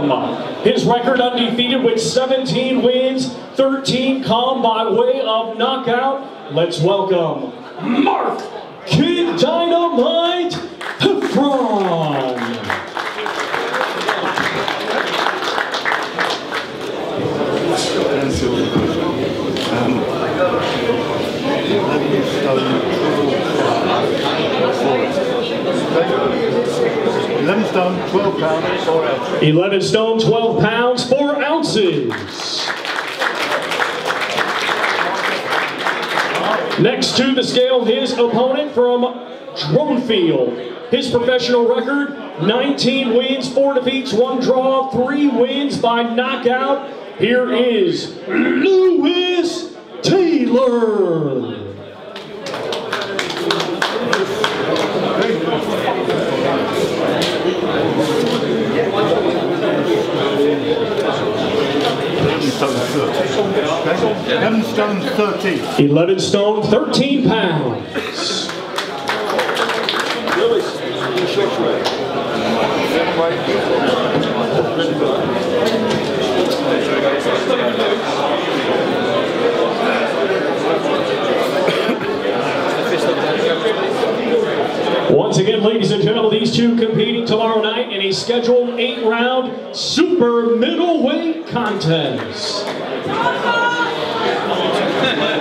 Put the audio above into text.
His record undefeated with 17 wins, 13 calm by way of knockout. Let's welcome Mark Kid Dynamite Heffron. £11 stone, 12 pounds, 4 ounces. 11 stone, 12 pounds, 4 ounces. Next to the scale, his opponent from Dronefield. His professional record, 19 wins, 4 defeats, 1 draw, 3 wins by knockout. Here is Lewis Taylor. £11 stone, 13. 11 stone, 13 pounds. Once again, ladies and gentlemen, these two competing tomorrow night in a scheduled 8-round super middleweight contest.